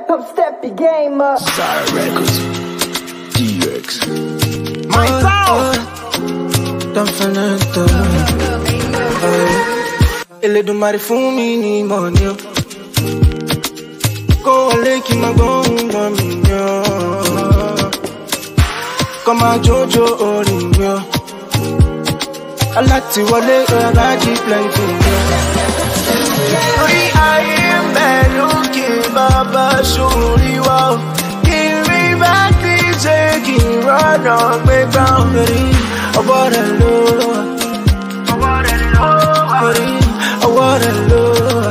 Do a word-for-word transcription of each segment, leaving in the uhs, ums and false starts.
Step up, step your game up. Sire Records, D X. My sound. Don Fernando. Elédùmarè fún mi ní money o. Kó wọlé kí n má gbóhùn gbọ́n mi yan. Kó má jójó orin mi o. Aláti wọlé ọ̀gájì plenty yan. Orí ayé ń bẹ lókè bàbá sórí wa o. Kí n rí bá ti ṣe kí n rọ́nà gbégbá o. Ọwọ́ rẹ̀ ló wà. Ọwọ́ rẹ̀ ló wà. Ọwọ́ rẹ̀ ló wà.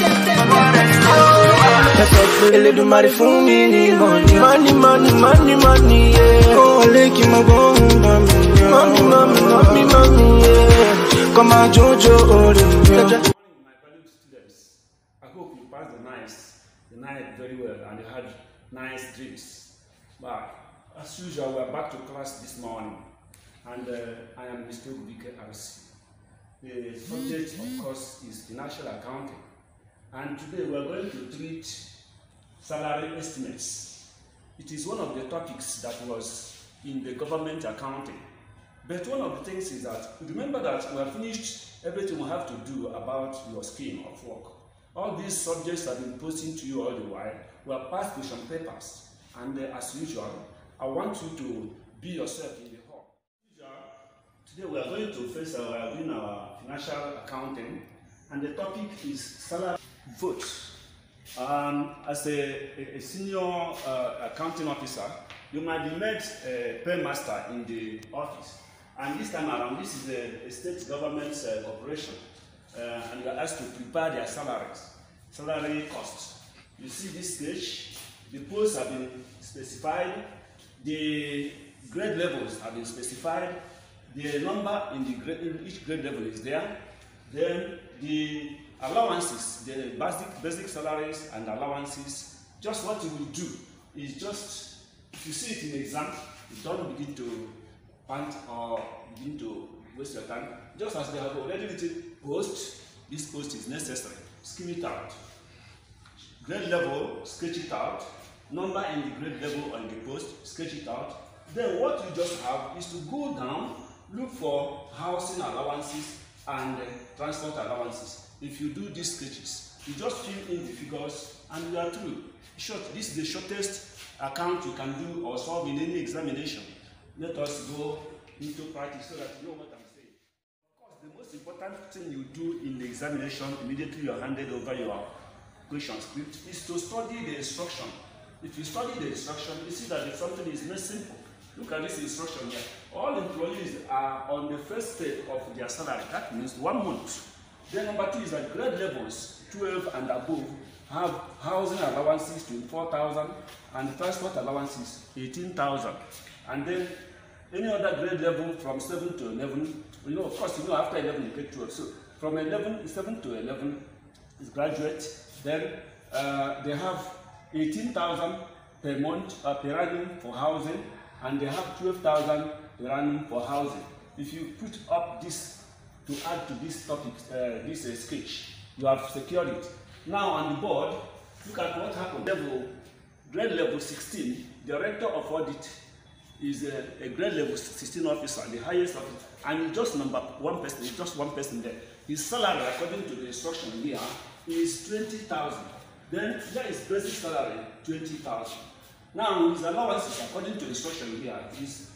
Elédùmarè fún mi ní money, money, money, money, money, yeah. Kó wọlé kí n má gbóhùn gbọ́n mi yan. Money, money, money, money, yeah. Kó má jójó orin mi. My valued students, I hope you passed the night, the night very well, and you had nice dreams. But as usual, we are back to class this morning, and uh, I am Mister Ubike R C. The subject, of course, is financial accounting, and today we are going to treat salary estimates. It is one of the topics that was in the government accounting. But one of the things is that, remember that we have finished everything we have to do about your scheme of work. All these subjects have been posting to you all the while. We have passed question papers, and uh, as usual, I want you to be yourself in the hall. Today we are going to face our, doing our financial accounting, and the topic is salary votes. Um, as a, a senior uh, accounting officer, you might be made a paymaster in the office. And this time around, this is a, a state government uh, corporation, uh, and you are asked to prepare their salaries, salary costs. You see this stage, the posts have been specified, the grade levels have been specified, the number in, the grade, in each grade level is there, then the allowances, the basic, basic salaries and allowances. Just what you will do is just, if you see it in the exam, you don't begin to pant or begin to waste your time. Just as they have already written post, this post is necessary. Skim it out. Grade level, sketch it out. Number in the grade level on the post, sketch it out. Then what you just have is to go down, look for housing allowances and uh, transport allowances. If you do these sketches, you just fill in the figures and you are through. Short, this is the shortest account you can do or solve in any examination. Let us go into practice so that you know what I'm saying. Of course, the most important thing you do in the examination immediately you are handed over your question script is to study the instruction. If you study the instruction, you see that if something is not simple. Look at this instruction here. All employees are on the first step of their salary. That means one month. Then number two is that grade levels twelve and above have housing allowances twenty-four thousand and transport allowances eighteen thousand. And then any other grade level from seven to eleven, you know, of course, you know, after eleven you get twelve. So from eleven, seven to eleven is graduate. Then uh, they have eighteen thousand per month, uh, per annum for housing, and they have twelve thousand per annum for housing. If you put up this to add to this topic, uh, this uh, sketch, you have secured it. Now on the board, look at what happened. Level, grade level sixteen, director of audit is a, a grade level sixteen officer, the highest officer, and it's just number one person, it's just one person there. His salary, according to the instruction here, is twenty thousand. Then there is basic salary, twenty thousand. Now his allowances, according to instruction here, is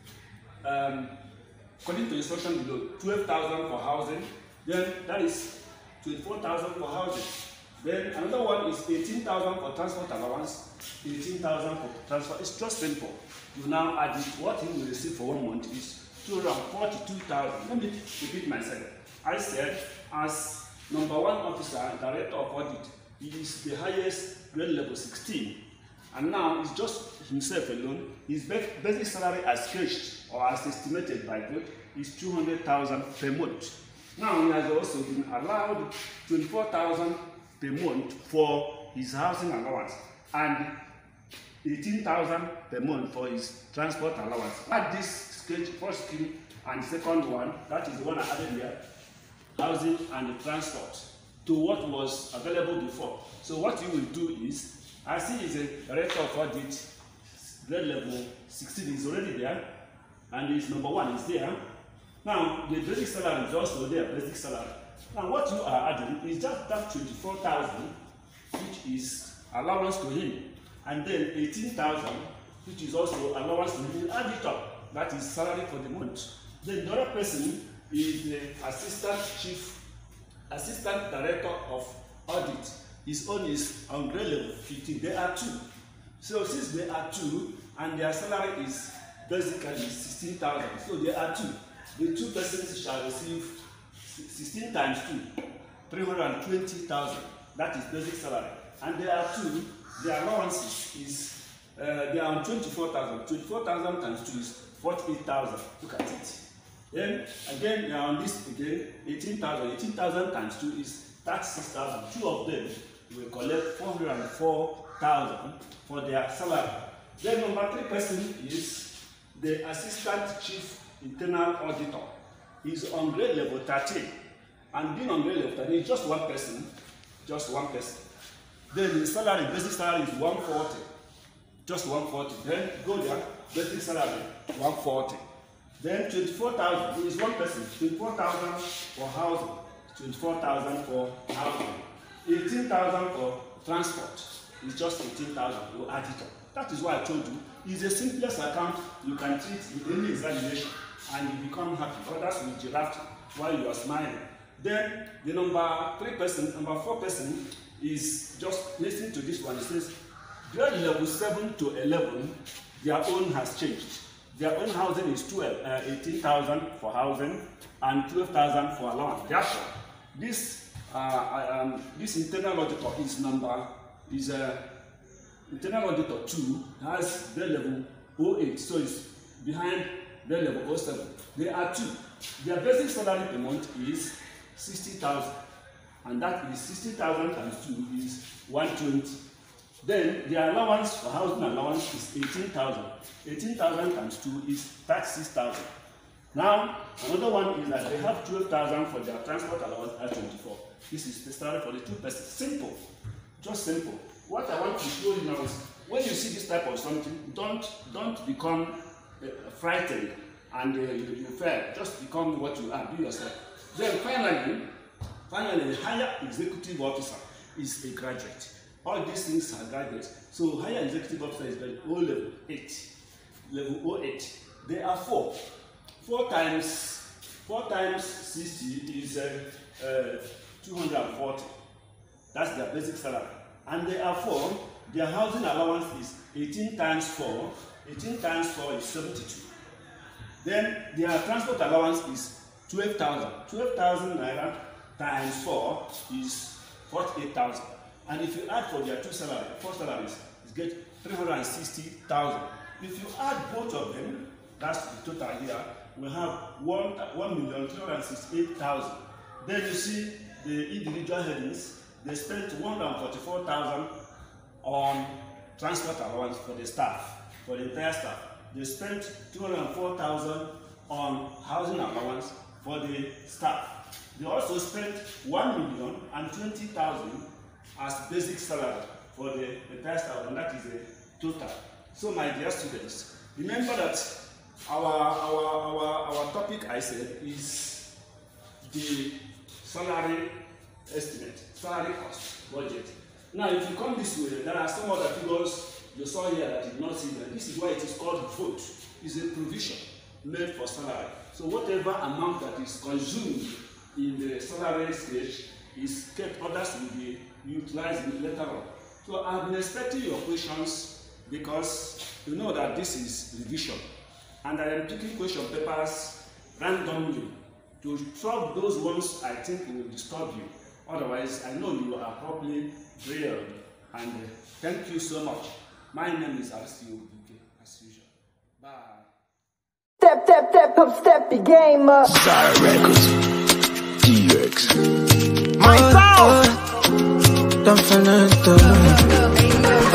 um, according to instruction below, twelve thousand for housing, then that is twenty-four thousand for housing. Then another one is eighteen thousand for transport allowance, eighteen thousand for transport. It's just simple. You now add it, what he will receive for one month is two hundred forty-two thousand. Let me repeat myself. I said, as number one officer, director of audit, he is the highest grade level sixteen. And now it's just himself alone. His basic salary as sketched or as estimated by both is two hundred thousand per month. Now he has also been allowed twenty-four thousand per month for his housing allowance and eighteen thousand per month for his transport allowance. Add this sketch, first scheme and the second one, that is the one I added here, housing and transport, to what was available before. So what you will do is I see is a director of audit, grade level sixteen is already there, and his number one is there. Now, the basic salary is also there, basic salary. Now, what you are adding is just that twenty-four thousand, which is allowance to him, and then eighteen thousand, which is also allowance to him. Add it up, that is salary for the month. Then the other person is the assistant chief, assistant director of audit. His own is on grade level fifteen. There are two. So since there are two, and their salary is basically sixteen thousand, so there are two. The two persons shall receive sixteen times two, three hundred twenty thousand. That is basic salary. And there are two. Their allowances is uh, they are on twenty-four thousand. twenty-four thousand times two is forty-eight thousand. Look at it. Then again, they are on this again, eighteen thousand. eighteen thousand times two is thirty-six thousand. Two of them will collect four hundred four thousand for their salary. Then number three person is the assistant chief internal auditor. He's on grade level thirteen, and being on grade level thirteen is just one person, just one person. Then the salary, basic salary is one forty, just one forty. Then go there, basic salary one forty. Then twenty-four thousand is one person, twenty-four thousand for housing, twenty-four thousand for housing, eighteen thousand for transport. It's just eighteen thousand. You add it up. That is why I told you it's the simplest account you can treat in any examination, and you become happy. Others will giraffe while you are smiling. Then the number three person, number four person is just listening to this one. It says grade level seven to eleven, their own has changed. Their own housing is twelve, uh, eighteen thousand for housing and twelve thousand for allowance. Therefore, this uh, um, this internal auditor is number is a uh, internal auditor two, has grade level oh eight, so it's behind grade level oh seven. There are two. Their basic salary per month is sixty thousand, and that is sixty thousand times two is one twenty. Then their allowance for housing allowance is eighteen thousand. eighteen thousand times two is thirty-six thousand. Now, another one is that they have twelve thousand for their transport allowance at twenty-four. This is the salary for the two persons. Simple. Just simple. What I want to show you now is when you see this type of something, don't don't become uh, frightened and uh, you, you fail. Just become what you are. Be yourself. Then finally, finally, the higher executive officer is a graduate. All these things are graduates. So higher executive officer is very O level eight. Level oh eight. There are four. Four times four times sixty is uh, uh, two hundred forty. That's their basic salary. And there are four. Their housing allowance is eighteen times four. eighteen times four is seventy-two. Then their transport allowance is twelve thousand. twelve thousand naira times four is forty-eight thousand. And if you add for their two salaries, four salaries, you get three hundred sixty thousand. If you add both of them, that's the total here, we have one million three hundred sixty-eight thousand. Then you see the individual headings, they spent one hundred forty-four thousand on transport allowance for the staff, for the entire staff. They spent two hundred four thousand on housing allowance for the staff. They also spent one million twenty thousand as basic salary for the entire staff, and that is the total. So my dear students, remember that our, our, our, our topic, I said, is the salary estimate, salary cost budget. Now if you come this way, there are some other figures you saw here that you did not see there. This is why it is called vote. It's a provision made for salary. So whatever amount that is consumed in the salary stage is kept, others will be utilized later on. So I've been expecting your questions because you know that this is revision. And I am taking question papers randomly to solve those ones I think will disturb you. Otherwise, I know you are properly drilled. And uh, thank you so much. My name is R C O B K, as usual. Bye. Step, step, step up, step the game up. Sire Records, D X. My sound! Don't finito.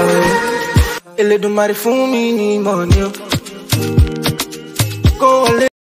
Ele do mare fumi ni money. Go